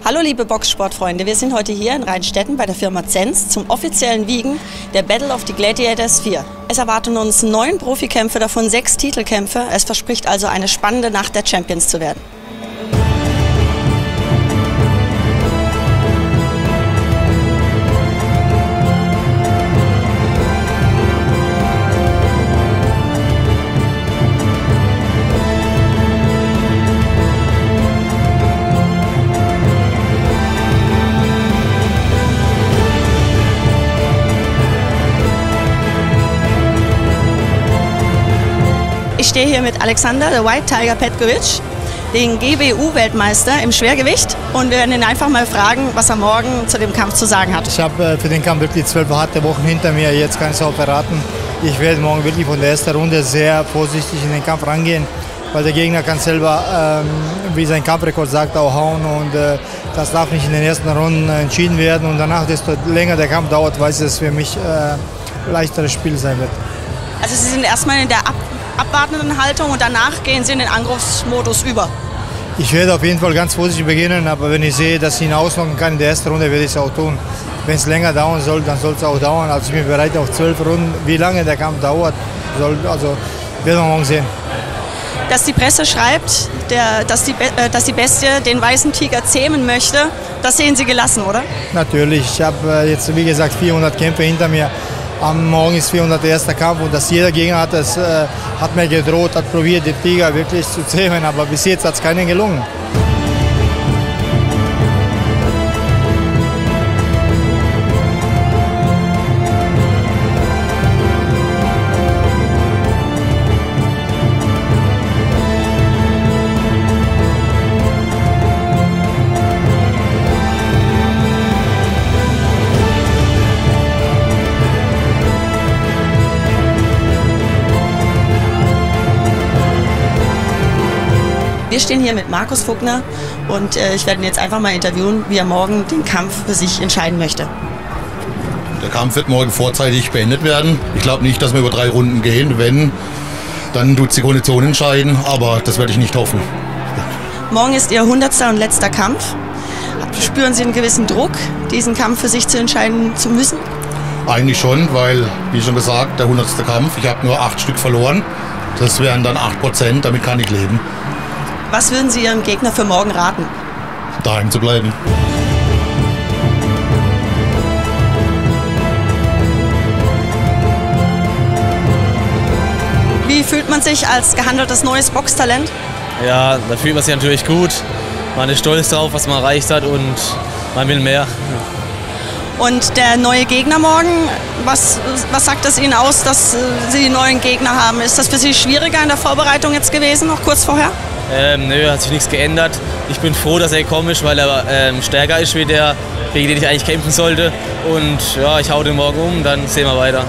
Hallo liebe Boxsportfreunde, wir sind heute hier in Rheinstetten bei der Firma Zenz zum offiziellen Wiegen der Battle of the Gladiators 4. Es erwarten uns 9 Profikämpfe, davon 6 Titelkämpfe. Es verspricht also eine spannende Nacht der Champions zu werden. Ich stehe hier mit Alexander The White Tiger Petkovic, den GBU-Weltmeister im Schwergewicht, und wir werden ihn einfach mal fragen, was er morgen zu dem Kampf zu sagen hat. Ich habe für den Kampf wirklich 12 harte Wochen hinter mir, jetzt kann ich es auch verraten. Ich werde morgen wirklich von der ersten Runde sehr vorsichtig in den Kampf rangehen, weil der Gegner kann selber, wie sein Kampfrekord sagt, auch hauen, und das darf nicht in den ersten Runden entschieden werden, und danach, desto länger der Kampf dauert, weiß ich, dass es für mich ein leichteres Spiel sein wird. Also Sie sind erstmal in der abwartenden Haltung und danach gehen Sie in den Angriffsmodus über? Ich werde auf jeden Fall ganz vorsichtig beginnen, aber wenn ich sehe, dass ich ihn ausnocken kann in der ersten Runde, werde ich es auch tun. Wenn es länger dauern soll, dann soll es auch dauern. Also ich bin bereit auf 12 Runden. Wie lange der Kampf dauert, werden wir morgen sehen. Dass die Presse schreibt, dass die Bestie den weißen Tiger zähmen möchte, das sehen Sie gelassen, oder? Natürlich. Ich habe jetzt, wie gesagt, 400 Kämpfe hinter mir. Am Morgen ist 401. Kampf, und dass jeder Gegner hat mir gedroht, hat probiert, den Tiger wirklich zu zähmen, aber bis jetzt hat es keinen gelungen. Wir stehen hier mit Markus Fuckner und ich werde ihn jetzt einfach mal interviewen, wie er morgen den Kampf für sich entscheiden möchte. Der Kampf wird morgen vorzeitig beendet werden. Ich glaube nicht, dass wir über 3 Runden gehen. Wenn, dann tut die Kondition entscheiden, aber das werde ich nicht hoffen. Morgen ist Ihr 100. und letzter Kampf. Spüren Sie einen gewissen Druck, diesen Kampf für sich zu entscheiden zu müssen? Eigentlich schon, weil, wie schon gesagt, der 100. Kampf, ich habe nur 8 Stück verloren. Das wären dann 8%, damit kann ich leben. Was würden Sie Ihrem Gegner für morgen raten? Daheim zu bleiben. Wie fühlt man sich als gehandeltes neues Boxtalent? Ja, da fühlt man sich natürlich gut. Man ist stolz drauf, was man erreicht hat, und man will mehr. Und der neue Gegner morgen, was sagt es Ihnen aus, dass Sie einen neuen Gegner haben? Ist das für Sie schwieriger in der Vorbereitung jetzt gewesen, noch kurz vorher? Nö, hat sich nichts geändert. Ich bin froh, dass er gekommen ist, weil er stärker ist wie der, gegen den ich eigentlich kämpfen sollte. Und ja, ich hau den morgen um, dann sehen wir weiter.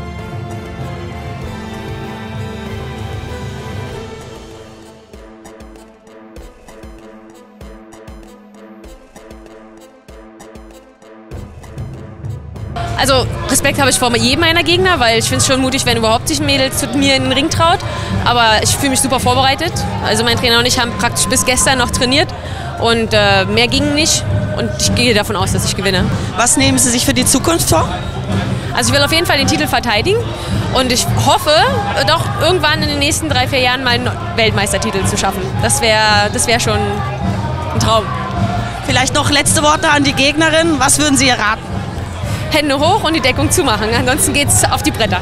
Also Respekt habe ich vor jedem meiner Gegner, weil ich finde es schon mutig, wenn überhaupt sich ein Mädel zu mir in den Ring traut. Aber ich fühle mich super vorbereitet. Also mein Trainer und ich haben praktisch bis gestern noch trainiert, und mehr ging nicht. Und ich gehe davon aus, dass ich gewinne. Was nehmen Sie sich für die Zukunft vor? Also ich will auf jeden Fall den Titel verteidigen, und ich hoffe, doch irgendwann in den nächsten 3, 4 Jahren mal einen Weltmeistertitel zu schaffen. Das wär schon ein Traum. Vielleicht noch letzte Worte an die Gegnerin. Was würden Sie ihr raten? Hände hoch und die Deckung zumachen, ansonsten geht's auf die Bretter.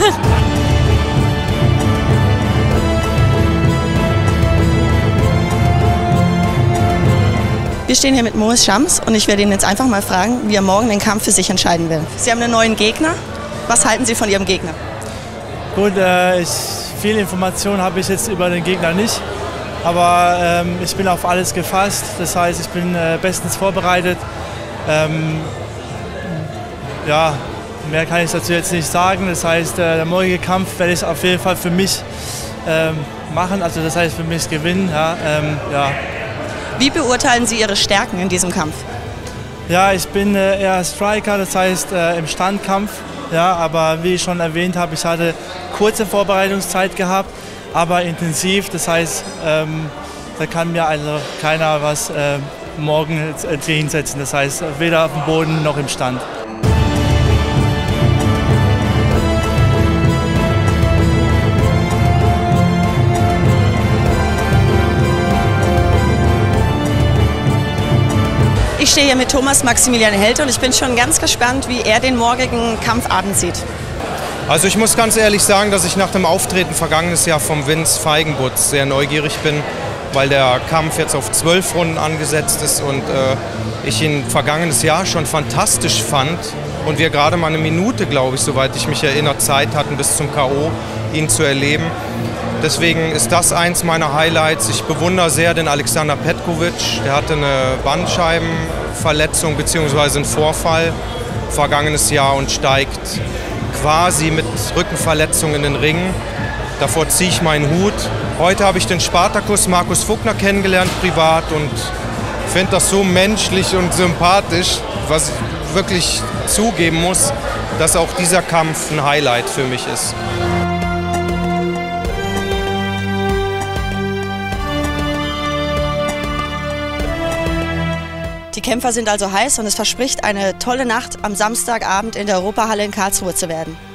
Wir stehen hier mit Moritz Schams, und ich werde ihn jetzt einfach mal fragen, wie er morgen den Kampf für sich entscheiden will. Sie haben einen neuen Gegner. Was halten Sie von Ihrem Gegner? Gut, viel Information habe ich jetzt über den Gegner nicht, aber ich bin auf alles gefasst. Das heißt, ich bin bestens vorbereitet. Ja, mehr kann ich dazu jetzt nicht sagen. Das heißt, der morgige Kampf werde ich auf jeden Fall für mich machen, also das heißt für mich gewinnen. Ja. Wie beurteilen Sie Ihre Stärken in diesem Kampf? Ja, ich bin eher Striker, das heißt im Standkampf. Ja, aber wie ich schon erwähnt habe, ich hatte kurze Vorbereitungszeit gehabt, aber intensiv. Das heißt, da kann mir also keiner was morgen hinsetzen. Das heißt, weder auf dem Boden noch im Stand. Ich stehe hier mit Thomas Maximilian Helte und ich bin schon ganz gespannt, wie er den morgigen Kampfabend sieht. Also ich muss ganz ehrlich sagen, dass ich nach dem Auftreten vergangenes Jahr vom Vince Feigenbutz sehr neugierig bin, weil der Kampf jetzt auf 12 Runden angesetzt ist und ich ihn vergangenes Jahr schon fantastisch fand und wir gerade mal eine Minute, glaube ich, soweit ich mich erinnere, Zeit hatten bis zum K.O. ihn zu erleben. Deswegen ist das eins meiner Highlights. Ich bewundere sehr den Alexander Petkovic. Der hatte eine Bandscheibenverletzung bzw. einen Vorfall vergangenes Jahr und steigt quasi mit Rückenverletzung in den Ring. Davor ziehe ich meinen Hut. Heute habe ich den Spartakus Markus Fuckner kennengelernt privat und finde das so menschlich und sympathisch, was ich wirklich zugeben muss, dass auch dieser Kampf ein Highlight für mich ist. Die Kämpfer sind also heiß und es verspricht, eine tolle Nacht am Samstagabend in der Europahalle in Karlsruhe zu werden.